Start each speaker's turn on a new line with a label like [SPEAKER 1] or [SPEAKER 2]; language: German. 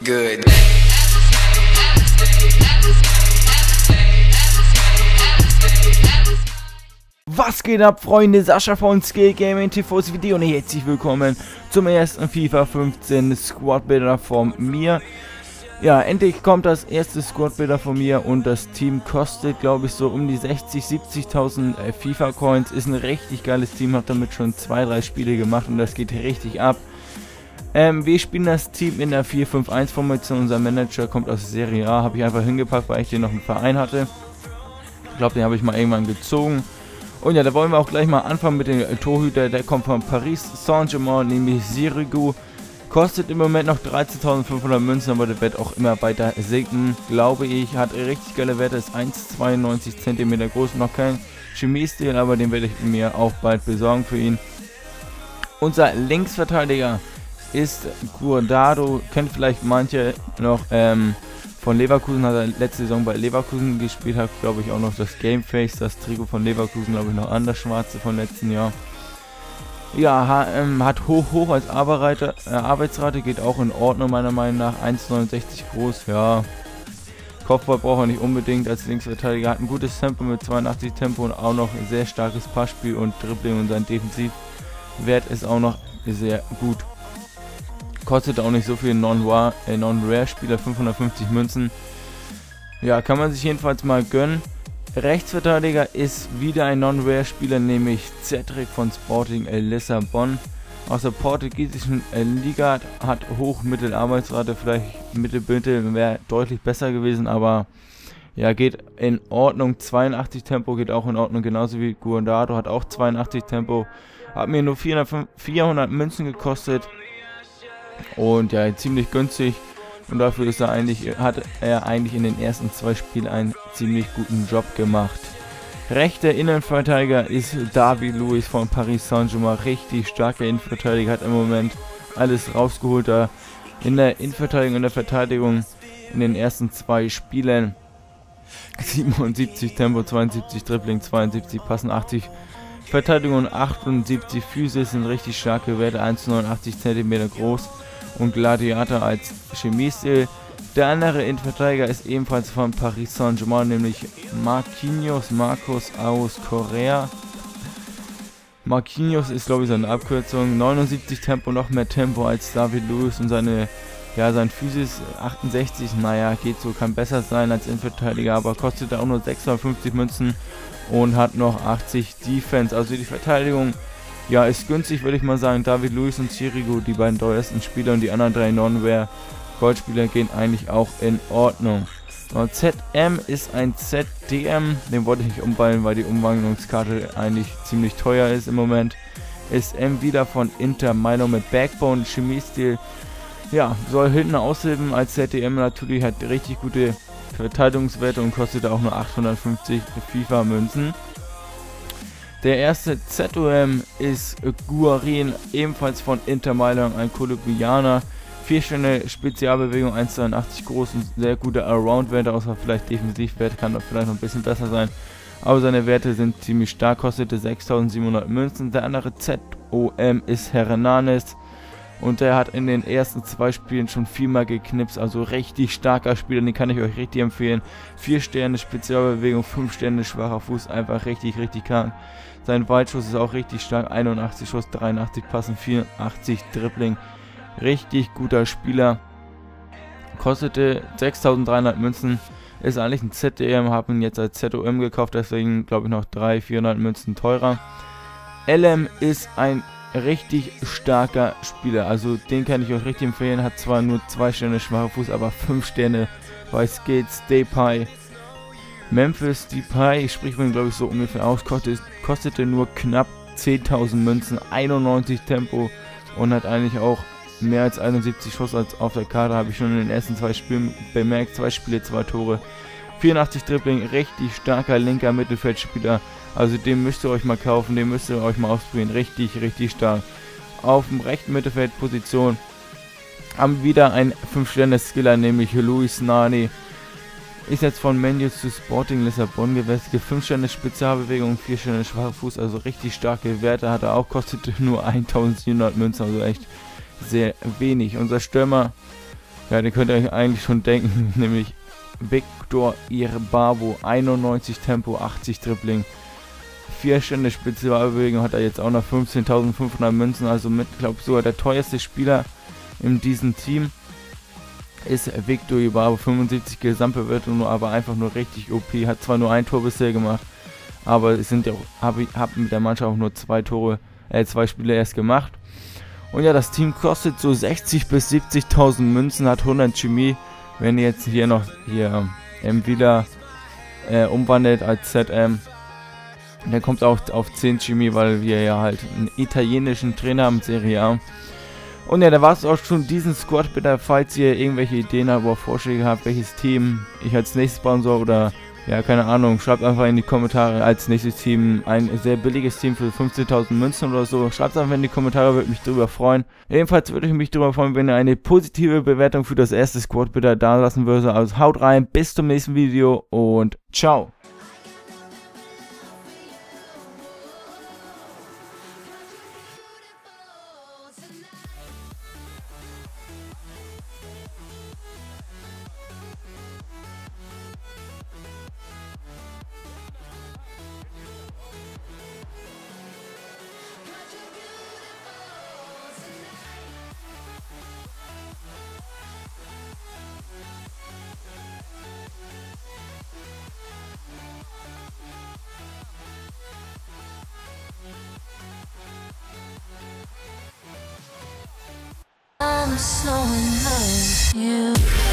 [SPEAKER 1] Good.
[SPEAKER 2] Was geht ab, Freunde? Sascha von Skill Gaming TV's Video und herzlich willkommen zum ersten FIFA 15 Squad Builder von mir. Ja, endlich kommt das erste Squad Builder von mir und das Team kostet, glaube ich, so um die 70.000 FIFA Coins. Ist ein richtig geiles Team, habe damit schon 2-3 Spiele gemacht und das geht richtig ab. Wir spielen das Team in der 4-5-1 Formation. Unser Manager kommt aus Serie A, habe ich einfach hingepackt, weil ich den noch im Verein hatte. Ich glaube, den habe ich mal irgendwann gezogen. Und ja, da wollen wir auch gleich mal anfangen mit dem Torhüter. Der kommt von Paris Saint-Germain, nämlich Sirigu. Kostet im Moment noch 13.500 Münzen, aber der wird auch immer weiter sinken, glaube ich. Hat richtig geile Werte, ist 1,92 cm groß, noch kein Chemiestil, aber den werde ich mir auch bald besorgen für ihn. Unser Linksverteidiger ist Guardado, kennt vielleicht manche noch von Leverkusen, hat er letzte Saison bei Leverkusen gespielt, hat glaube ich auch noch das Gameface, das Trikot von Leverkusen, glaube ich noch an, das schwarze von letzten Jahr. Ja, hat hoch als Arbeitsrate, geht auch in Ordnung meiner Meinung nach, 1,69 groß, ja. Kopfball braucht er nicht unbedingt als Linksverteidiger, hat ein gutes Tempo mit 82 Tempo und auch noch ein sehr starkes Passspiel und Dribbling und sein Defensivwert ist auch noch sehr gut. Kostet auch nicht so viel, Non-Rare-Spieler, 550 Münzen. Ja, kann man sich jedenfalls mal gönnen. Rechtsverteidiger ist wieder ein Non-Rare-Spieler, nämlich Cedric von Sporting Lissabon. Aus der portugiesischen Liga, hat Hoch-Mittel-Arbeitsrate, vielleicht Mittel wäre deutlich besser gewesen, aber ja, geht in Ordnung. 82 Tempo geht auch in Ordnung, genauso wie Guardado hat auch 82 Tempo. Hat mir nur 400 Münzen gekostet. Und ja, ziemlich günstig und dafür ist hat er eigentlich in den ersten 2 Spielen einen ziemlich guten Job gemacht. Rechter Innenverteidiger ist David Luiz von Paris Saint-Germain, richtig starker Innenverteidiger, hat im Moment alles rausgeholt da in der Innenverteidigung und der Verteidigung in den ersten 2 Spielen. 77 Tempo, 72 Dribbling, 72 Passen, 80 Verteidigung und 78 Physis, sind richtig starke Werte, 1,89 cm groß und Gladiator als Chemiestil. Der andere Innenverteidiger ist ebenfalls von Paris Saint-Germain, nämlich Marcos aus Korea. Marquinhos ist glaube ich seine Abkürzung, 79 Tempo, noch mehr Tempo als David Luiz und sein Physis 68, naja, geht so, kann besser sein als Innenverteidiger, aber kostet auch nur 650 Münzen und hat noch 80 Defense, also die Verteidigung, ja, ist günstig, würde ich mal sagen. David Luiz und Sirigu, die beiden teuersten Spieler, und die anderen 3 Non-Rare Goldspieler gehen eigentlich auch in Ordnung. Und ZM ist ein ZDM, den wollte ich nicht umwandeln, weil die Umwandlungskarte eigentlich ziemlich teuer ist im Moment. Ist M wieder von Inter Mailand mit Backbone, Chemiestil. Ja, soll hinten aushilfen als ZDM natürlich, hat richtig gute Verteidigungswerte und kostet auch nur 850 FIFA-Münzen. Der erste ZOM ist Guarin, ebenfalls von Inter Mailand, ein Kolumbianer. 4 Sterne Spezialbewegung, 1,82 groß und sehr gute Around-Werte, außer vielleicht Defensivwerte, kann doch vielleicht noch ein bisschen besser sein. Aber seine Werte sind ziemlich stark, kostete 6.700 Münzen. Der andere ZOM ist Hernanes. Und der hat in den ersten 2 Spielen schon 4-mal geknipst, also richtig starker Spieler, den kann ich euch richtig empfehlen. 4 Sterne Spezialbewegung, 5 Sterne schwacher Fuß, einfach richtig krank. Sein Weitschuss ist auch richtig stark, 81 Schuss, 83 Passen, 84 Dribbling. Richtig guter Spieler. Kostete 6.300 Münzen, ist eigentlich ein ZDM, habe ihn jetzt als ZOM gekauft, deswegen glaube ich noch 300-400 Münzen teurer. LM ist ein richtig starker Spieler, also den kann ich euch richtig empfehlen, hat zwar nur 2 Sterne schwacher Fuß, aber 5 Sterne bei Skates, Depay. Memphis Depay, ich spreche mir glaube ich so ungefähr aus, kostete nur knapp 10.000 Münzen, 91 Tempo und hat eigentlich auch mehr als 71 Schuss als auf der Karte, habe ich schon in den ersten 2 Spielen bemerkt, 2 Spiele, 2 Tore. 84 Dribbling, richtig starker linker Mittelfeldspieler, also den müsst ihr euch mal kaufen, den müsst ihr euch mal ausprobieren, richtig stark. Auf dem rechten Mittelfeldposition haben wir wieder einen 5-Sterne-Skiller, nämlich Luis Nani. Ist jetzt von Man U zu Sporting Lissabon gewechselt, 5 Sterne Spezialbewegung, 4 Sterne schwacher Fuß, also richtig starke Werte hat er auch, kostete nur 1.700 Münzen, also echt sehr wenig. Unser Stürmer Ja, den könnt ihr euch eigentlich schon denken, nämlich Victor Irbabo, 91 Tempo, 80 Dribbling, 4 Stände Spezialbewegung, hat er jetzt auch noch 15.500 Münzen, also mit, glaube ich, sogar der teuerste Spieler in diesem Team ist Victor Irbabo, 75 Gesamtbewertung, aber einfach nur richtig OP, hat zwar nur ein Tor bisher gemacht, aber es sind ja auch, hab mit der Mannschaft auch nur 2 Spiele erst gemacht. Und ja, das Team kostet so 60 bis 70.000 Münzen, hat 100 Chemie. Wenn ihr jetzt hier noch wieder umwandelt als ZM, dann kommt auch auf 10 Chemie, weil wir ja halt einen italienischen Trainer haben, Serie A. Und ja, da war es auch schon diesen Squad. Bitte, falls ihr irgendwelche Ideen habt oder Vorschläge habt, welches Team ich als nächstes bauen soll oder ja, keine Ahnung, schreibt einfach in die Kommentare als nächstes Team ein sehr billiges Team für 15.000 Münzen oder so. Schreibt es einfach in die Kommentare, würde mich drüber freuen. Ebenfalls würde ich mich drüber freuen, wenn ihr eine positive Bewertung für das erste Squad bitte da lassen würdet. Also haut rein, bis zum nächsten Video und ciao.
[SPEAKER 1] I'm so in love with you.